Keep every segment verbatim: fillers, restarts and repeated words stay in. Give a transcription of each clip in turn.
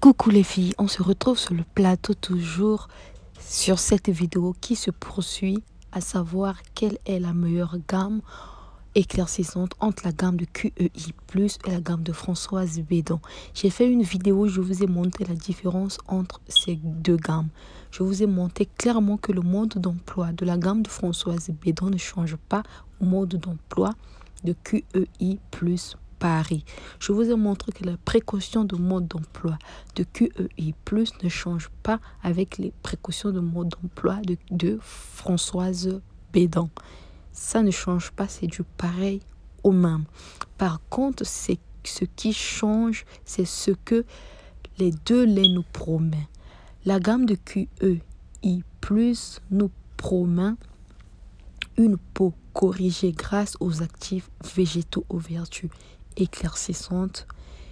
Coucou les filles, on se retrouve sur le plateau toujours sur cette vidéo qui se poursuit, à savoir quelle est la meilleure gamme éclaircissante entre la gamme de Q E I plus et la gamme de Françoise Bédon. J'ai fait une vidéo où je vous ai montré la différence entre ces deux gammes. Je vous ai montré clairement que le mode d'emploi de la gamme de Françoise Bédon ne change pas au mode d'emploi de Q E I plus Paris. Je vous ai montré que la précaution de mode d'emploi de Q E I plus ne change pas avec les précautions de mode d'emploi de, de Françoise Bédon. Ça ne change pas, c'est du pareil au même. Par contre, c'est ce qui change, c'est ce que les deux laits nous promettent. La gamme de Q E I plus nous promet une peau corrigée grâce aux actifs végétaux aux vertus éclaircissantes.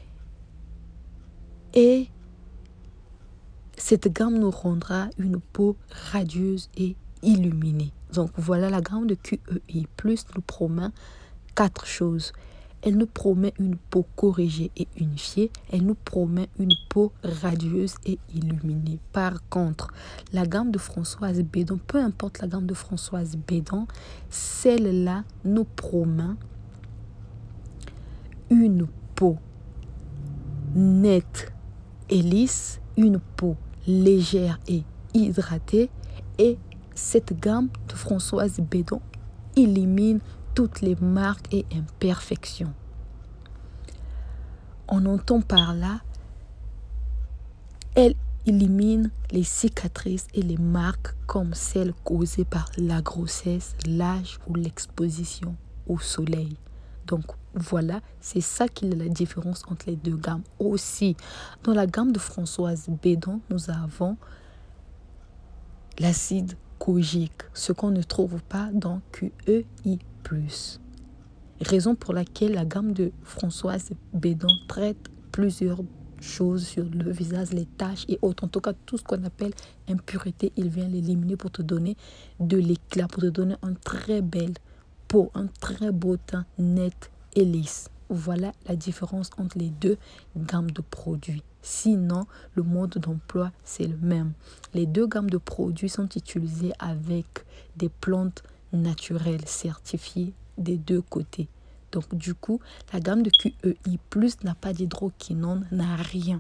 Et cette gamme nous rendra une peau radieuse et illuminée. Donc voilà, la gamme de Q E I plus nous promet quatre choses. Elle nous promet une peau corrigée et unifiée. Elle nous promet une peau radieuse et illuminée. Par contre, la gamme de Françoise Bédon, peu importe la gamme de Françoise Bédon, celle-là nous promet une peau nette et lisse, une peau légère et hydratée. Et cette gamme de Françoise Bédon élimine toutes les marques et imperfections. On entend par là, elle élimine les cicatrices et les marques comme celles causées par la grossesse, l'âge ou l'exposition au soleil. Donc voilà, c'est ça qui est la différence entre les deux gammes. Aussi, dans la gamme de Françoise Bédon, nous avons l'acide kojique, ce qu'on ne trouve pas dans Q E I plus. Raison pour laquelle la gamme de Françoise Bédon traite plusieurs choses sur le visage, les taches et autres. En tout cas, tout ce qu'on appelle impureté, il vient l'éliminer pour te donner de l'éclat, pour te donner une très belle peau, un très beau teint net et lisse. Voilà la différence entre les deux gammes de produits. Sinon, le mode d'emploi, c'est le même. Les deux gammes de produits sont utilisées avec des plantes naturelles certifiées des deux côtés. Donc, du coup, la gamme de Q E I plus n'a pas d'hydroquinone, n'a rien.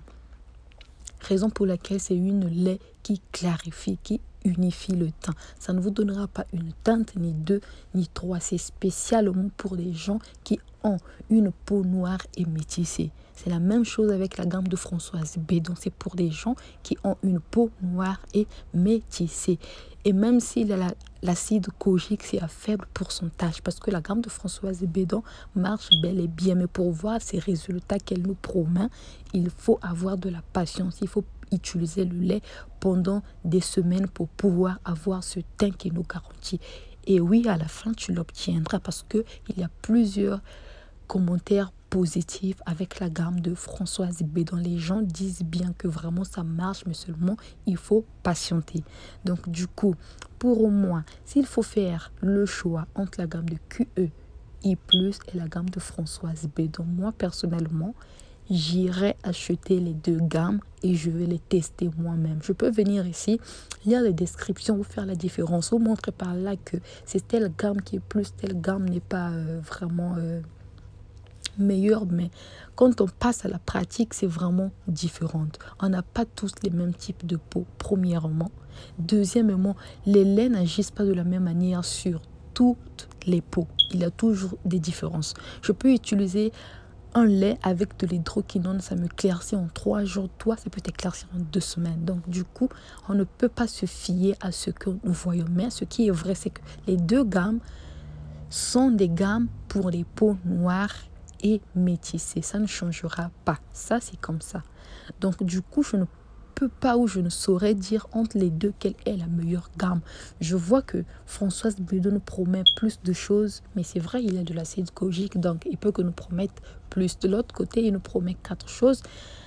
Raison pour laquelle c'est une lait qui clarifie, qui unifie le teint. Ça ne vous donnera pas une teinte, ni deux, ni trois. C'est spécialement pour les gens qui ont une peau noire et métissée. C'est la même chose avec la gamme de Françoise Bédon. C'est pour des gens qui ont une peau noire et métissée. Et même si l'acide kojique, c'est à faible pourcentage, parce que la gamme de Françoise Bédon marche bel et bien. Mais pour voir ces résultats qu'elle nous promet, il faut avoir de la patience. Il faut utiliser le lait pendant des semaines pour pouvoir avoir ce teint qui nous garantit. Et oui, à la fin, tu l'obtiendras parce qu'il y a plusieurs commentaires positifs avec la gamme de Françoise Bédon. Les gens disent bien que vraiment ça marche, mais seulement il faut patienter. Donc du coup, pour moi, s'il faut faire le choix entre la gamme de Q E I plus et la gamme de Françoise Bédon, moi personnellement, j'irai acheter les deux gammes et je vais les tester moi-même. Je peux venir ici, lire les descriptions, vous faire la différence, vous montrer par là que c'est telle gamme qui est plus, telle gamme n'est pas euh, vraiment euh, meilleure. Mais quand on passe à la pratique, c'est vraiment différent. On n'a pas tous les mêmes types de peau, premièrement. Deuxièmement, les laits n'agissent pas de la même manière sur toutes les peaux. Il y a toujours des différences. Je peux utiliser un lait avec de l'hydroquinone, ça me éclaircit en trois jours. Toi, ça peut t'éclaircir en deux semaines. Donc, du coup, on ne peut pas se fier à ce que nous voyons. Mais ce qui est vrai, c'est que les deux gammes sont des gammes pour les peaux noires et métissées. Ça ne changera pas. Ça, c'est comme ça. Donc, du coup, je ne peux pas ou je ne saurais dire entre les deux quelle est la meilleure gamme. Je vois que Françoise Bédon nous promet plus de choses, mais c'est vrai, il y a de l'acide kojique, donc il peut que nous promette plus. De l'autre côté, il nous promet quatre choses.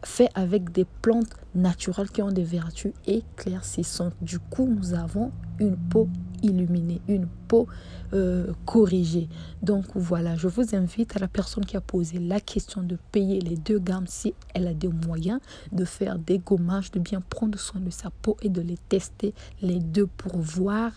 fait avec des plantes naturelles qui ont des vertus éclaircissantes. Du coup, nous avons une peau illuminée, une peau euh, corrigée. Donc voilà, je vous invite à la personne qui a posé la question de payer les deux gammes si elle a des moyens, de faire des gommages, de bien prendre soin de sa peau et de les tester les deux pour voir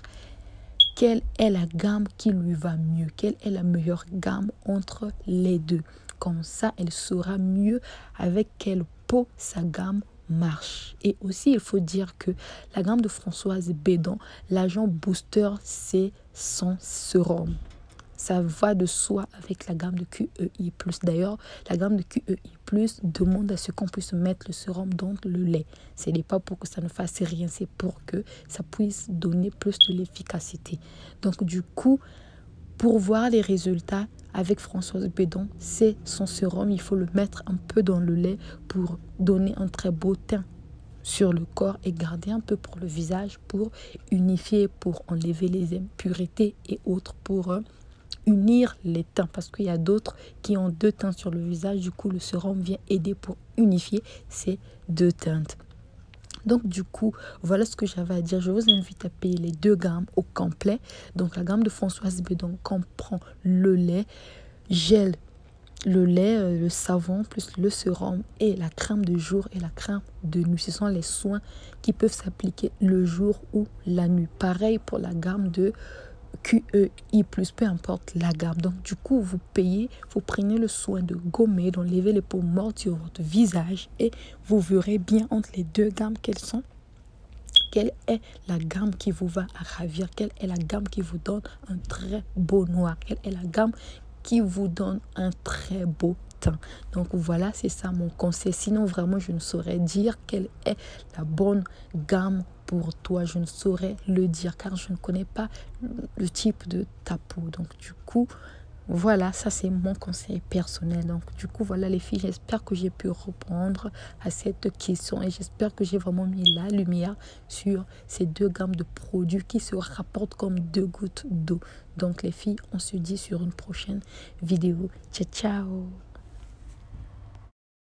quelle est la gamme qui lui va mieux, quelle est la meilleure gamme entre les deux. Comme ça, elle saura mieux avec quelle peau sa gamme marche. Et aussi, il faut dire que la gamme de Françoise Bédan, l'agent booster, c'est son sérum. Ça va de soi avec la gamme de Q E I plus. D'ailleurs, la gamme de Q E I plus demande à ce qu'on puisse mettre le sérum dans le lait. Ce n'est pas pour que ça ne fasse rien, c'est pour que ça puisse donner plus de l'efficacité. Donc du coup, pour voir les résultats avec Françoise Bédan, c'est son sérum. Il faut le mettre un peu dans le lait pour donner un très beau teint sur le corps et garder un peu pour le visage, pour unifier, pour enlever les impuretés et autres, pour euh, unir les teints, parce qu'il y a d'autres qui ont deux teintes sur le visage. Du coup, le sérum vient aider pour unifier ces deux teintes. Donc du coup, voilà ce que j'avais à dire. Je vous invite à payer les deux gammes au complet. Donc la gamme de Françoise Bédan comprend le lait, gel, le lait, le savon, plus le sérum et la crème de jour et la crème de nuit. Ce sont les soins qui peuvent s'appliquer le jour ou la nuit. Pareil pour la gamme de Q E I plus, peu importe la gamme. Donc du coup, vous payez, vous prenez le soin de gommer, d'enlever les peaux mortes sur votre visage et vous verrez bien entre les deux gammes quelles sont, quelle est la gamme qui vous va ravir, quelle est la gamme qui vous donne un très beau noir, quelle est la gamme qui vous donne un très beau teint. Donc voilà, c'est ça mon conseil. Sinon vraiment, je ne saurais dire quelle est la bonne gamme pour toi. Je ne saurais le dire car je ne connais pas le type de ta peau. Donc du coup, voilà, ça c'est mon conseil personnel. Donc du coup, voilà les filles, j'espère que j'ai pu répondre à cette question et j'espère que j'ai vraiment mis la lumière sur ces deux gammes de produits qui se rapportent comme deux gouttes d'eau. Donc les filles, on se dit sur une prochaine vidéo. Ciao, ciao!